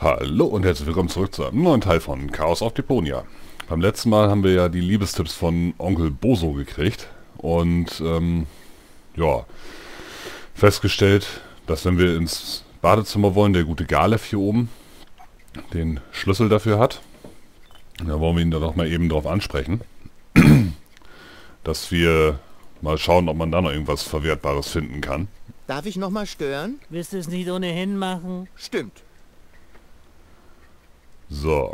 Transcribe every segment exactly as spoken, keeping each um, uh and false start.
Hallo und herzlich willkommen zurück zu einem neuen Teil von Chaos auf Deponia. Beim letzten Mal haben wir ja die Liebestipps von Onkel Boso gekriegt und ähm, ja, festgestellt, dass wenn wir ins Badezimmer wollen, der gute Galef hier oben den Schlüssel dafür hat. Da wollen wir ihn dann doch mal eben drauf ansprechen, dass wir mal schauen, ob man da noch irgendwas Verwertbares finden kann. Darf ich noch mal stören? Willst du es nicht ohnehin machen? Stimmt. So.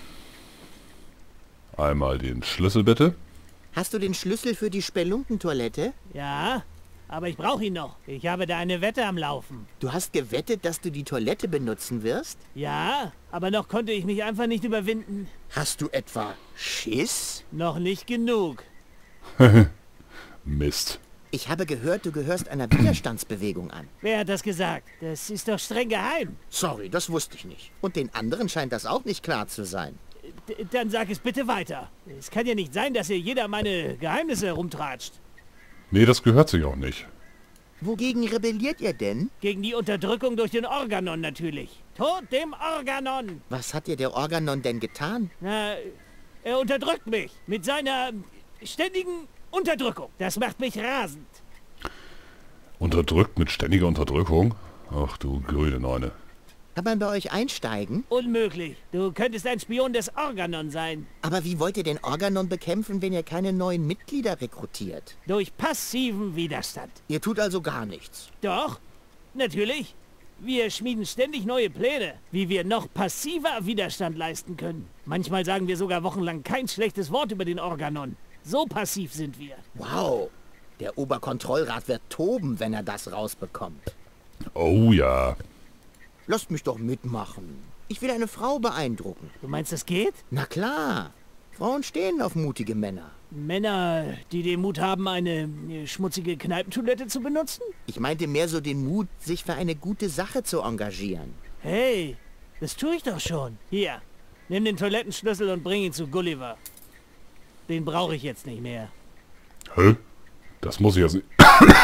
Einmal den Schlüssel bitte. Hast du den Schlüssel für die Spelunkentoilette? Ja, aber ich brauche ihn noch. Ich habe da eine Wette am Laufen. Du hast gewettet, dass du die Toilette benutzen wirst? Ja, aber noch konnte ich mich einfach nicht überwinden. Hast du etwa Schiss? Noch nicht genug. Mist. Ich habe gehört, du gehörst einer Widerstandsbewegung an. Wer hat das gesagt? Das ist doch streng geheim. Sorry, das wusste ich nicht. Und den anderen scheint das auch nicht klar zu sein. D dann sag es bitte weiter. Es kann ja nicht sein, dass hier jeder meine Geheimnisse herumtratscht. Nee, das gehört sich auch nicht. Wogegen rebelliert ihr denn? Gegen die Unterdrückung durch den Organon natürlich. Tod dem Organon! Was hat dir der Organon denn getan? Na, er unterdrückt mich mit seiner ständigen Unterdrückung. Das macht mich rasend. Unterdrückt mit ständiger Unterdrückung? Ach du grüne Neune. Kann man bei euch einsteigen? Unmöglich. Du könntest ein Spion des Organon sein. Aber wie wollt ihr den Organon bekämpfen, wenn ihr keine neuen Mitglieder rekrutiert? Durch passiven Widerstand. Ihr tut also gar nichts. Doch, natürlich. Wir schmieden ständig neue Pläne, wie wir noch passiver Widerstand leisten können. Manchmal sagen wir sogar wochenlang kein schlechtes Wort über den Organon. So passiv sind wir. Wow. Der Oberkontrollrat wird toben, wenn er das rausbekommt. Oh ja. Lasst mich doch mitmachen. Ich will eine Frau beeindrucken. Du meinst, das geht? Na klar. Frauen stehen auf mutige Männer. Männer, die den Mut haben, eine äh, schmutzige Kneipentoilette zu benutzen? Ich meinte mehr so den Mut, sich für eine gute Sache zu engagieren. Hey, das tue ich doch schon. Hier, nimm den Toilettenschlüssel und bring ihn zu Gulliver. Den brauche ich jetzt nicht mehr. Hä? Das muss ich jetzt nicht...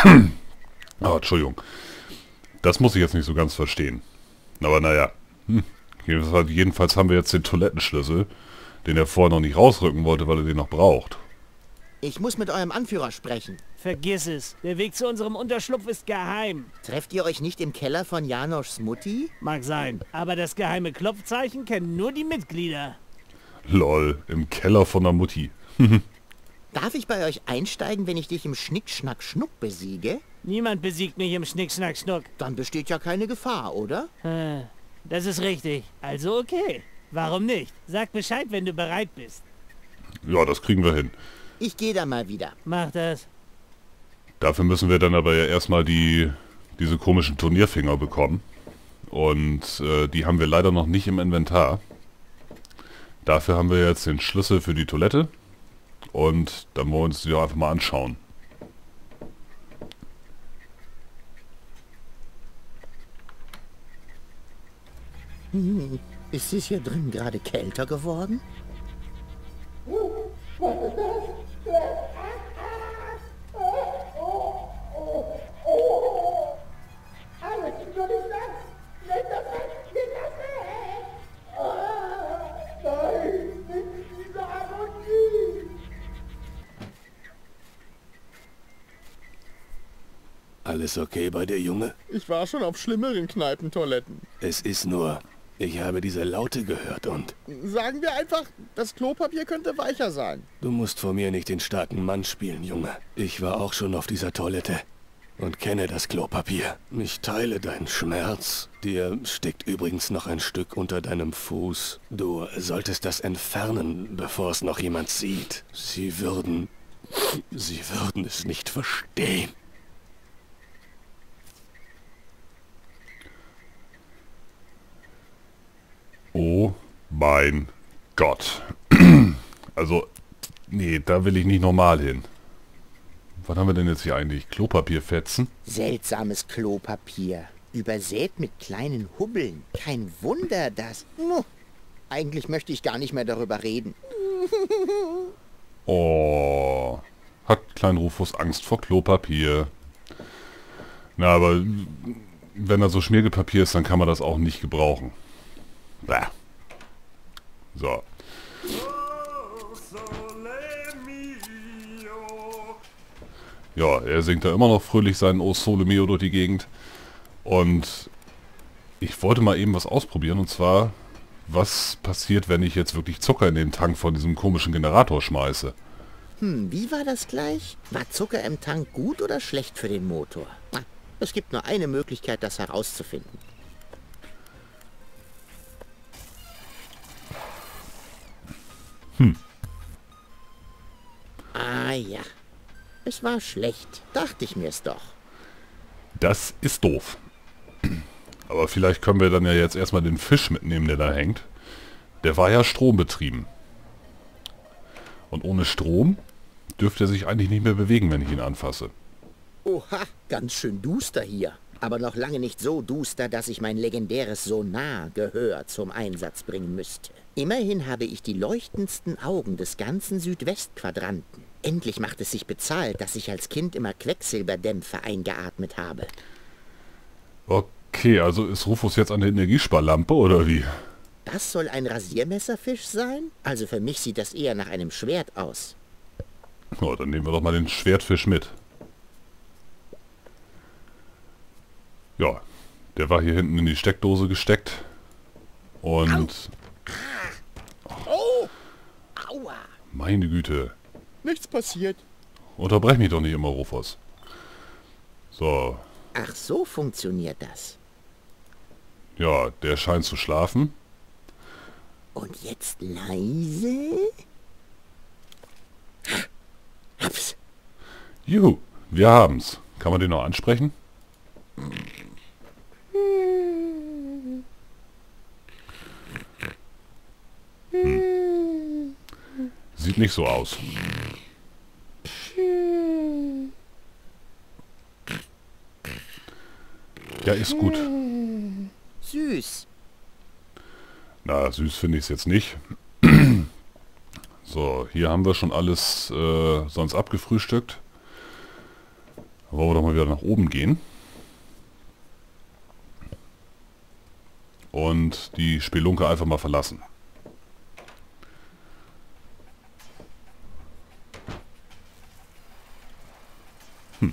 Ah, Entschuldigung. Das muss ich jetzt nicht so ganz verstehen. Aber naja. Hm. Jedenfalls, jedenfalls haben wir jetzt den Toilettenschlüssel, den er vorher noch nicht rausrücken wollte, weil er den noch braucht. Ich muss mit eurem Anführer sprechen. Vergiss es. Der Weg zu unserem Unterschlupf ist geheim. Trefft ihr euch nicht im Keller von Janoschs Mutti? Mag sein. Aber das geheime Klopfzeichen kennen nur die Mitglieder. Lol, im Keller von der Mutti. Darf ich bei euch einsteigen, wenn ich dich im Schnick-Schnack-Schnuck besiege? Niemand besiegt mich im Schnick, Schnack, Schnuck. Dann besteht ja keine Gefahr, oder? Äh, das ist richtig. Also okay. Warum nicht? Sag Bescheid, wenn du bereit bist. Ja, das kriegen wir hin. Ich gehe da mal wieder. Mach das. Dafür müssen wir dann aber ja erstmal die diese komischen Turnierfinger bekommen. Und äh, die haben wir leider noch nicht im Inventar. Dafür haben wir jetzt den Schlüssel für die Toilette. Und dann wollen wir uns die einfach mal anschauen. Hm, ist es hier drin gerade kälter geworden? Alles okay bei dir, Junge? Ich war schon auf schlimmeren Kneipentoiletten. Es ist nur, ich habe diese Laute gehört und... Sagen wir einfach, das Klopapier könnte weicher sein. Du musst vor mir nicht den starken Mann spielen, Junge. Ich war auch schon auf dieser Toilette und kenne das Klopapier. Ich teile deinen Schmerz. Dir steckt übrigens noch ein Stück unter deinem Fuß. Du solltest das entfernen, bevor es noch jemand sieht. Sie würden... Sie würden es nicht verstehen. Oh mein Gott. Also, nee, da will ich nicht normal hin. Was haben wir denn jetzt hier eigentlich? Klopapierfetzen? Seltsames Klopapier. Übersät mit kleinen Hubbeln. Kein Wunder, dass... Nuh, eigentlich möchte ich gar nicht mehr darüber reden. Oh, hat Klein Rufus Angst vor Klopapier. Na, aber wenn da so Schmirgelpapier ist, dann kann man das auch nicht gebrauchen. Bäh. So. Ja, er singt da immer noch fröhlich seinen O Sole Mio durch die Gegend. Und ich wollte mal eben was ausprobieren, und zwar, was passiert, wenn ich jetzt wirklich Zucker in den Tank von diesem komischen Generator schmeiße. Hm, wie war das gleich? War Zucker im Tank gut oder schlecht für den Motor? Ah, es gibt nur eine Möglichkeit, das herauszufinden. Hm. Ah ja, es war schlecht. Dachte ich mir's doch. Das ist doof. Aber vielleicht können wir dann ja jetzt erstmal den Fisch mitnehmen, der da hängt. Der war ja strombetrieben. Und ohne Strom dürfte er sich eigentlich nicht mehr bewegen, wenn ich ihn anfasse. Oha, ganz schön duster hier. Aber noch lange nicht so duster, dass ich mein legendäres Sonar-Gehör zum Einsatz bringen müsste. Immerhin habe ich die leuchtendsten Augen des ganzen Südwestquadranten. Endlich macht es sich bezahlt, dass ich als Kind immer Quecksilberdämpfe eingeatmet habe. Okay, also ist Rufus jetzt eine Energiesparlampe, oder wie? Das soll ein Rasiermesserfisch sein? Also für mich sieht das eher nach einem Schwert aus. Oh, dann nehmen wir doch mal den Schwertfisch mit. Ja, der war hier hinten in die Steckdose gesteckt. Und... Oh! Aua! Meine Güte. Nichts passiert. Unterbrech mich doch nicht immer, Rufus. So, Ach, so funktioniert das. ja, der scheint zu schlafen. Und jetzt leise. Hab's. Juhu, wir haben's. Kann man den noch ansprechen? Hm. Sieht nicht so aus. Ja, ist gut. Süß. Na, süß finde ich es jetzt nicht. So, hier haben wir schon alles äh, sonst abgefrühstückt. Wollen wir doch mal wieder nach oben gehen. Und die Spelunke einfach mal verlassen. Hm.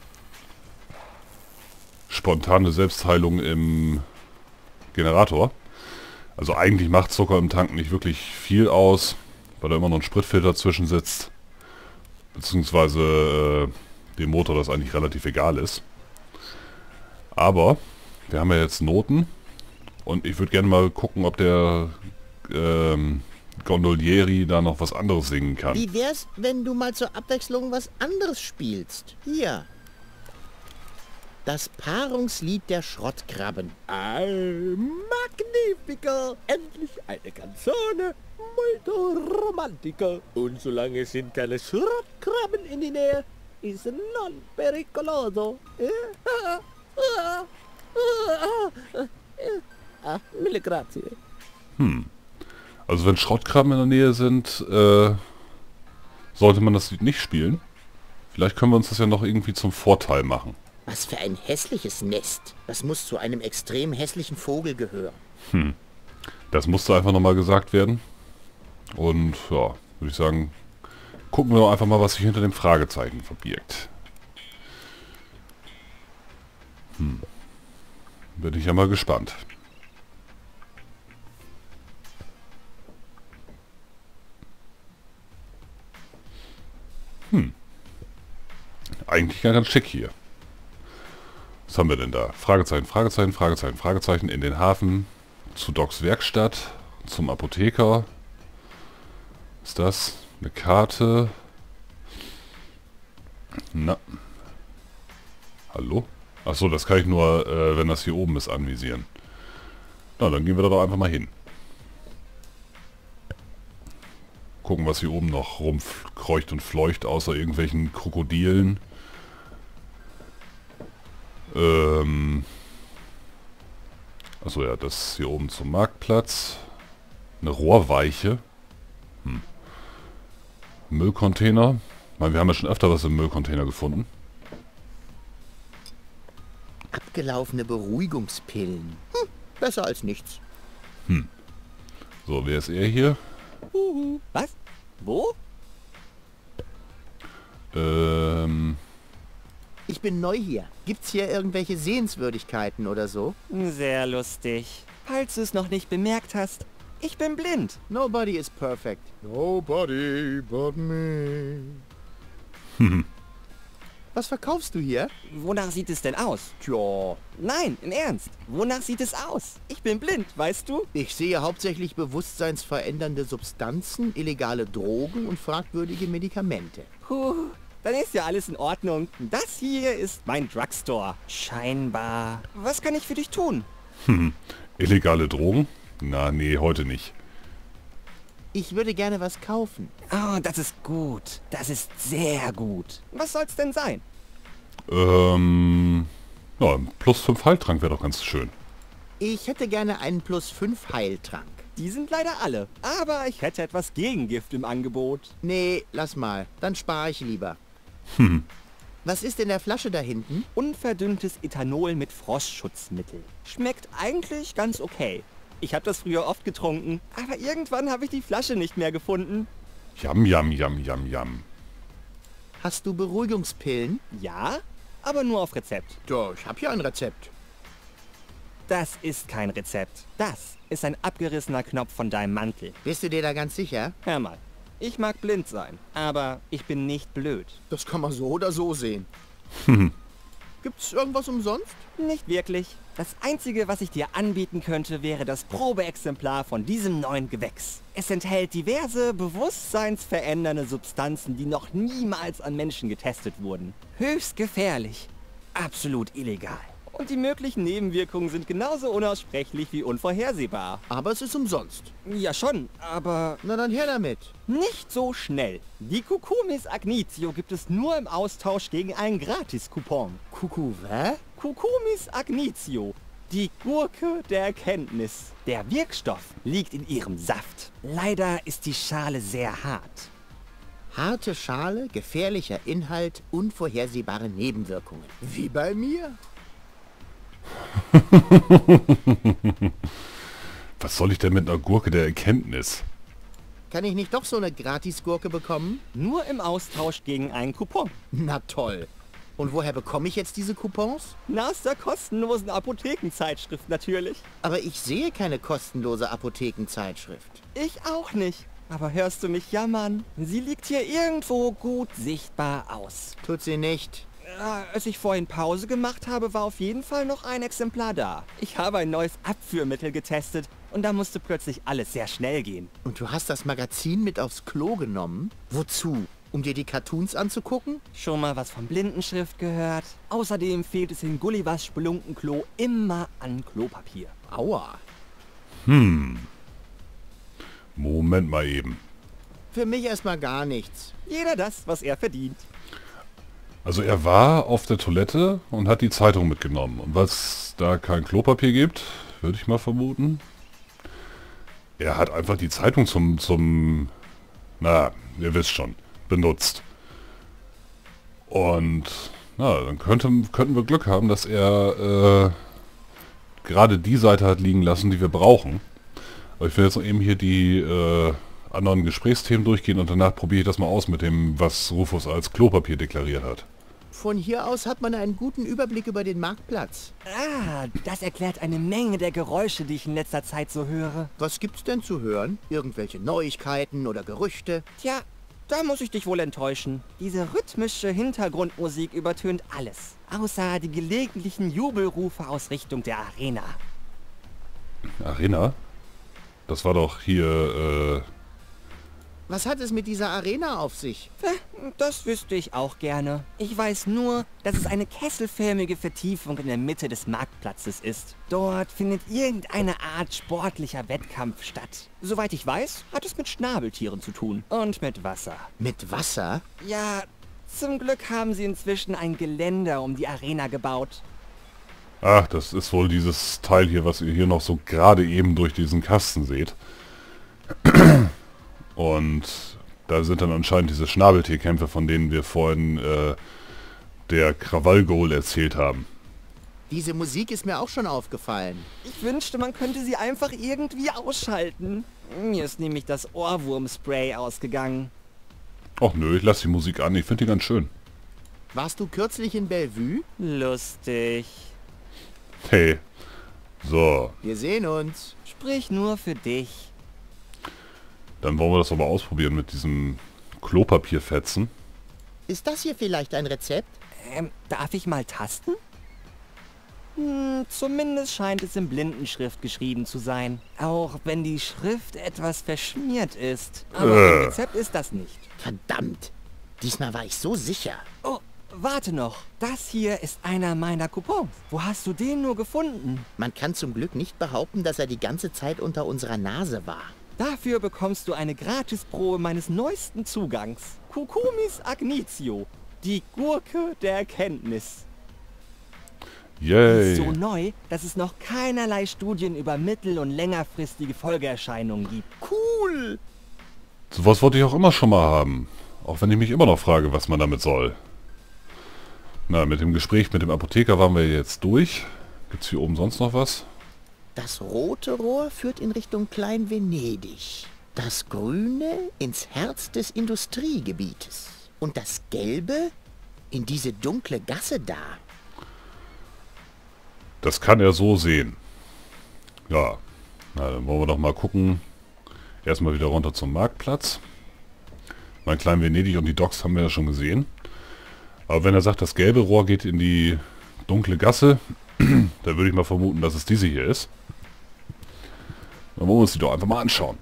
Spontane Selbstheilung im Generator. Also eigentlich macht Zucker im Tank nicht wirklich viel aus, weil da immer noch ein Spritfilter zwischen sitzt. Beziehungsweise äh, dem Motor das eigentlich relativ egal ist. Aber wir haben ja jetzt Noten. Und ich würde gerne mal gucken, ob der ähm, Gondolieri da noch was anderes singen kann. Wie wär's, wenn du mal zur Abwechslung was anderes spielst? Hier. Das Paarungslied der Schrottkrabben. Al Magnifico! Endlich eine Canzone molto romantica. Und solange sind keine Schrottkrabben in die Nähe, ist non pericoloso. Eh? Ah, ah, ah, ah, ah, mille grazie. Hm. Also wenn Schrottkrabben in der Nähe sind, äh, sollte man das Lied nicht spielen. Vielleicht können wir uns das ja noch irgendwie zum Vorteil machen. Was für ein hässliches Nest. Das muss zu einem extrem hässlichen Vogel gehören. Hm. Das musste einfach nochmal gesagt werden. Und ja, würde ich sagen, gucken wir doch einfach mal, was sich hinter dem Fragezeichen verbirgt. Hm. Bin ich ja mal gespannt. Hm. Eigentlich ganz schick hier. Was haben wir denn da? Fragezeichen, Fragezeichen, Fragezeichen, Fragezeichen in den Hafen, zu Docs Werkstatt, zum Apotheker. Ist das eine Karte? Na. Hallo? Achso, das kann ich nur, äh, wenn das hier oben ist, anvisieren. Na, dann gehen wir da doch einfach mal hin. Gucken, was hier oben noch rumkreucht und fleucht, außer irgendwelchen Krokodilen. Ähm. Achso, ja, das hier oben zum Marktplatz. Eine Rohrweiche. Hm. Müllcontainer. Ich meine, wir haben ja schon öfter was im Müllcontainer gefunden. Abgelaufene Beruhigungspillen. Hm, besser als nichts. So, wer ist er hier? Uhu. Was? Wo? Ähm... Ich bin neu hier. Gibt's hier irgendwelche Sehenswürdigkeiten oder so? Sehr lustig. Falls du es noch nicht bemerkt hast, ich bin blind. Nobody is perfect. Nobody but me. Was verkaufst du hier? Wonach sieht es denn aus? Tja, Nein, im Ernst. Wonach sieht es aus? Ich bin blind, weißt du? ich sehe hauptsächlich bewusstseinsverändernde Substanzen, illegale Drogen und fragwürdige Medikamente. Puh, dann ist ja alles in Ordnung. Das hier ist mein Drugstore. Scheinbar. Was kann ich für dich tun? Illegale Drogen? Na, nee, heute nicht. Ich würde gerne was kaufen. Oh, das ist gut. Das ist sehr gut. Was soll's denn sein? Ähm... Ja, ein plus fünf Heiltrank wäre doch ganz schön. Ich hätte gerne einen plus fünf Heiltrank. Die sind leider alle. Aber ich hätte etwas Gegengift im Angebot. Nee, lass mal. Dann spare ich lieber. Was ist in der Flasche da hinten? Unverdünntes Ethanol mit Frostschutzmittel. Schmeckt eigentlich ganz okay. Ich habe das früher oft getrunken, aber irgendwann habe ich die Flasche nicht mehr gefunden. Jam, jam, jam, jam, jam. Hast du Beruhigungspillen? Ja, aber nur auf Rezept. Ja, ich habe hier ein Rezept. Das ist kein Rezept. Das ist ein abgerissener Knopf von deinem Mantel. Bist du dir da ganz sicher? Hör mal, ich mag blind sein, aber ich bin nicht blöd. Das kann man so oder so sehen. Gibt's irgendwas umsonst? Nicht wirklich. Das Einzige, was ich dir anbieten könnte, wäre das Probeexemplar von diesem neuen Gewächs. Es enthält diverse bewusstseinsverändernde Substanzen, die noch niemals an Menschen getestet wurden. Höchst gefährlich. Absolut illegal. Und die möglichen Nebenwirkungen sind genauso unaussprechlich wie unvorhersehbar. Aber es ist umsonst. Ja schon, aber Na dann her damit. nicht so schnell. Die Cucumis Agnitio gibt es nur im Austausch gegen einen Gratis-Coupon. Kuckuck, hä? Cucumis Agnitio, die Gurke der Erkenntnis. Der Wirkstoff liegt in ihrem Saft. Leider ist die Schale sehr hart. Harte Schale, gefährlicher Inhalt, unvorhersehbare Nebenwirkungen. Wie bei mir. Was soll ich denn mit einer Gurke der Erkenntnis? Kann ich nicht doch so eine Gratis-Gurke bekommen? Nur im Austausch gegen einen Coupon. Na toll. Und woher bekomme ich jetzt diese Coupons? Na, aus der kostenlosen Apothekenzeitschrift natürlich. Aber ich sehe keine kostenlose Apothekenzeitschrift. Ich auch nicht. Aber hörst du mich jammern? Sie liegt hier irgendwo gut sichtbar aus. Tut sie nicht. Äh, als ich vorhin Pause gemacht habe, war auf jeden Fall noch ein Exemplar da. Ich habe ein neues Abführmittel getestet und da musste plötzlich alles sehr schnell gehen. Und du hast das Magazin mit aufs Klo genommen? Wozu? Um dir die Cartoons anzugucken? Schon mal was von Blindenschrift gehört? Außerdem fehlt es in Gullivers Spelunkenklo immer an Klopapier. Aua. Moment mal eben. Für mich erstmal gar nichts. Jeder das, was er verdient. Also er war auf der Toilette und hat die Zeitung mitgenommen. Und weil es da kein Klopapier gibt, würde ich mal vermuten, er hat einfach die Zeitung zum, zum, na, ihr wisst schon, benutzt. Und, na, dann könnte, könnten wir Glück haben, dass er äh, gerade die Seite hat liegen lassen, die wir brauchen. Aber ich will jetzt noch eben hier die äh, anderen Gesprächsthemen durchgehen und danach probiere ich das mal aus mit dem, was Rufus als Klopapier deklariert hat. Von hier aus hat man einen guten Überblick über den Marktplatz. Ah, das erklärt eine Menge der Geräusche, die ich in letzter Zeit so höre. Was gibt's denn zu hören? Irgendwelche Neuigkeiten oder Gerüchte? Tja, da muss ich dich wohl enttäuschen. Diese rhythmische Hintergrundmusik übertönt alles. Außer die gelegentlichen Jubelrufe aus Richtung der Arena. Arena? Das war doch hier, äh... Was hat es mit dieser Arena auf sich? Das wüsste ich auch gerne. Ich weiß nur, dass es eine kesselförmige Vertiefung in der Mitte des Marktplatzes ist. Dort findet irgendeine Art sportlicher Wettkampf statt. Soweit ich weiß, hat es mit Schnabeltieren zu tun. Und mit Wasser. Mit Wasser? Ja, zum Glück haben sie inzwischen ein Geländer um die Arena gebaut. Ach, das ist wohl dieses Teil hier, was ihr hier noch so gerade eben durch diesen Kasten seht. Und da sind dann anscheinend diese Schnabeltierkämpfe, von denen wir vorhin äh, der Krawallgoal erzählt haben. Diese Musik ist mir auch schon aufgefallen. Ich wünschte, man könnte sie einfach irgendwie ausschalten. Mir ist nämlich das Ohrwurmspray ausgegangen. Ach nö, ich lasse die Musik an, ich finde die ganz schön. Warst du kürzlich in Bellevue? Lustig. Hey. So, Wir sehen uns. Sprich nur für dich. dann wollen wir das aber ausprobieren mit diesem Klopapierfetzen. Ist das hier vielleicht ein Rezept? Ähm, darf ich mal tasten? Hm, zumindest scheint es in Blindenschrift geschrieben zu sein. Auch wenn die Schrift etwas verschmiert ist. Aber Äh. ein Rezept ist das nicht. Verdammt. Diesmal war ich so sicher. Oh, warte noch. Das hier ist einer meiner Coupons. Wo hast du den nur gefunden? Man kann zum Glück nicht behaupten, dass er die ganze Zeit unter unserer Nase war. Dafür bekommst du eine Gratisprobe meines neuesten Zugangs. Cucumis Agnitio. Die Gurke der Erkenntnis. Die Yay. ist so neu, dass es noch keinerlei Studien über mittel- und längerfristige Folgeerscheinungen gibt. Cool. Sowas wollte ich auch immer schon mal haben. Auch wenn ich mich immer noch frage, was man damit soll. Na, mit dem Gespräch mit dem Apotheker waren wir jetzt durch. Gibt's hier oben sonst noch was? Das rote Rohr führt in Richtung Klein-Venedig. Das grüne ins Herz des Industriegebietes. Und das gelbe in diese dunkle Gasse da. Das kann er so sehen. Ja, na, dann wollen wir doch mal gucken. Erstmal wieder runter zum Marktplatz. Mein Klein Venedig und die Docks haben wir ja schon gesehen. Aber wenn er sagt, das gelbe Rohr geht in die dunkle Gasse, dann würde ich mal vermuten, dass es diese hier ist. Dann wollen wir uns die doch einfach mal anschauen.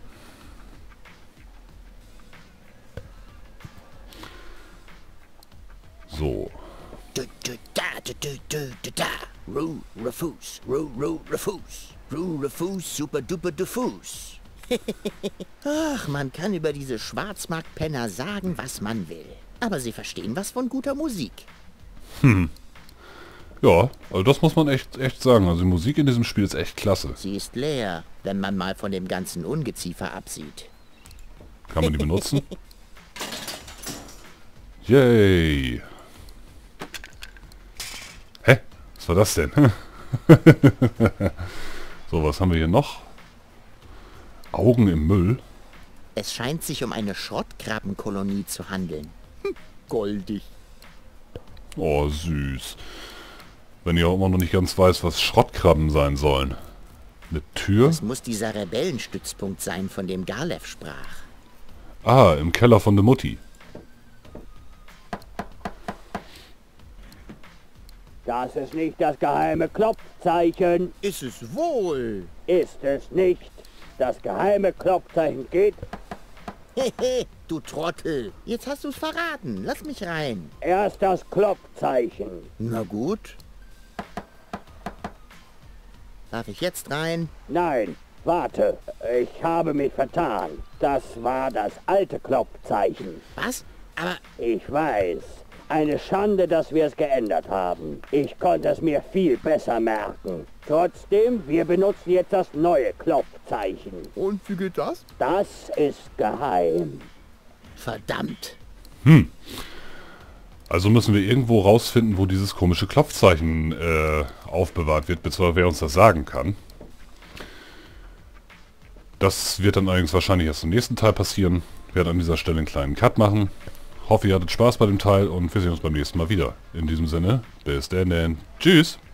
So. Du, du, da, du, du, du, du, da. Ru, Rufus, Ru, Ru, Rufus. Ru, Rufus, super duper diffus. Ach, man kann über diese Schwarzmarktpenner sagen, was man will. Aber sie verstehen was von guter Musik. Ja, also das muss man echt, echt sagen. Also die Musik in diesem Spiel ist echt klasse. Sie ist leer, wenn man mal von dem ganzen Ungeziefer absieht. Kann man die benutzen? Yay! Hä? Was war das denn? So, was haben wir hier noch? Augen im Müll? Es scheint sich um eine Schrottkrabbenkolonie zu handeln. Hm, goldig. Oh, süß. Wenn ich auch immer noch nicht ganz weiß, was Schrottkrabben sein sollen. Eine Tür? Es muss dieser Rebellenstützpunkt sein, von dem Garlev sprach. Ah, im Keller von der Mutti. Das ist nicht das geheime Klopfzeichen. Ist es wohl? Ist es nicht. Das geheime Klopfzeichen geht Hehe, du Trottel. Jetzt hast du's verraten. Lass mich rein. erst das Klopfzeichen. Na gut. Darf ich jetzt rein? Nein, warte. Ich habe mich vertan. Das war das alte Klopfzeichen. Was? Aber Ich weiß. Eine Schande, dass wir es geändert haben. Ich konnte es mir viel besser merken. Trotzdem, wir benutzen jetzt das neue Klopfzeichen. Und wie geht das? Das ist geheim. verdammt. Also müssen wir irgendwo rausfinden, wo dieses komische Klopfzeichen äh, aufbewahrt wird, beziehungsweise wer uns das sagen kann. Das wird dann allerdings wahrscheinlich erst im nächsten Teil passieren. Ich werde an dieser Stelle einen kleinen Cut machen. Hoffe, ihr hattet Spaß bei dem Teil und wir sehen uns beim nächsten Mal wieder. In diesem Sinne, bis dann. Tschüss!